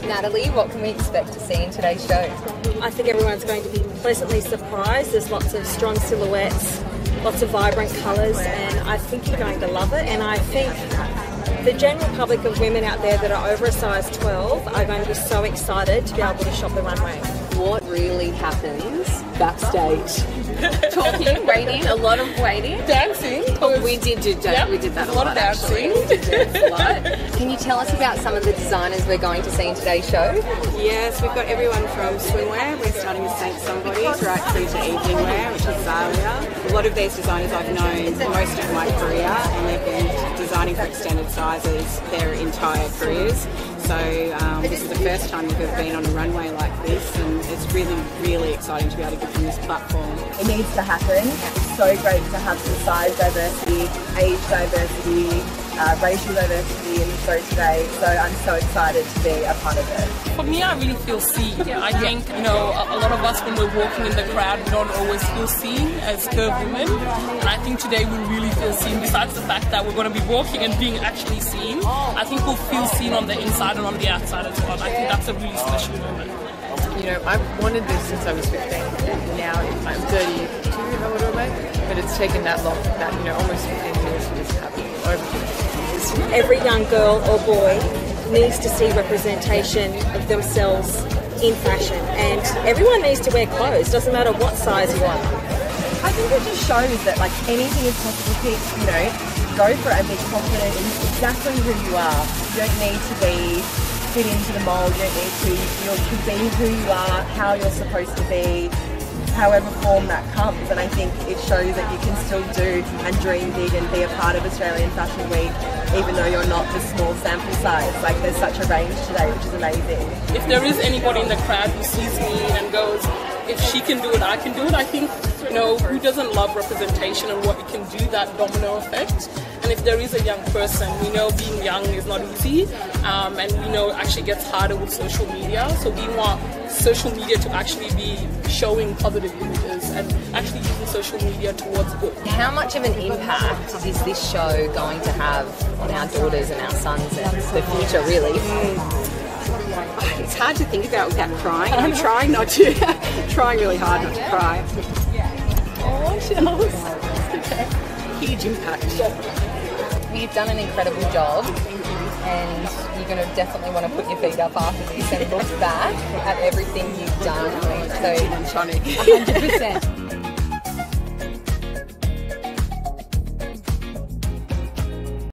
Natalie, what can we expect to see in today's show? I think everyone's going to be pleasantly surprised. There's lots of strong silhouettes, lots of vibrant colours, and I think you're going to love it. And I think the general public of women out there that are over a size 12 are going to be so excited to be able to shop the runway. What really happens backstage? Talking, waiting, a lot of waiting. Dancing. Oh, we did that a lot dancing. A lot. Can you tell us about some of the designers we're going to see in today's show? Yes, we've got everyone from swimwear. We're starting with Saint Somebody's right through to evening wear, which is Zaliea. A lot of these designers I've known most of my career, and they've been designing for extended sizes their entire careers. So this is the first time we've ever been on a runway like this, and it's really, really exciting to be able to give them this platform. It needs to happen. It's so great to have some size diversity, age diversity, racial diversity in the show today. So I'm so excited to be a part of it. For me, I really feel seen. I think, a lot of us when we're walking in the crowd, we don't always feel seen as curvy women. And I think today we really feel seen. Besides the fact that we're going to be walking and being actually seen, I think we'll feel seen on the inside and on the outside as well. I think that's a really special moment. I've wanted this since I was 15. Now I'm 32, I would have, but it's taken that long, almost 15 years for this to happen. Over 15 years. Every young girl or boy needs to see representation of themselves in fashion, and everyone needs to wear clothes, doesn't matter what size you are. I think it just shows that anything is possible. Go for it and be confident in exactly who you are. You don't need to fit into the mould. You don't need to. You can be who you are, how you're supposed to be, however form that comes. And I think it shows that you can still do and dream big and be a part of Australian Fashion Week, even though you're not the small sample size. There's such a range today, which is amazing. If there is anybody in the crowd who sees me and goes, if she can do it, I can do it, I think, who doesn't love representation and what it can do, that domino effect. And if there is a young person, we know being young is not easy, and we know it actually gets harder with social media. So we want social media to actually be showing positive images and actually using social media towards good. How much of an impact is this show going to have on our daughters and our sons and the future, really? It's hard to think about without crying. I'm trying not to, trying really hard not to cry. Oh, Huge impact. You've done an incredible job, and you're going to definitely want to put your feet up after this and look back at everything you've done. So, 100%.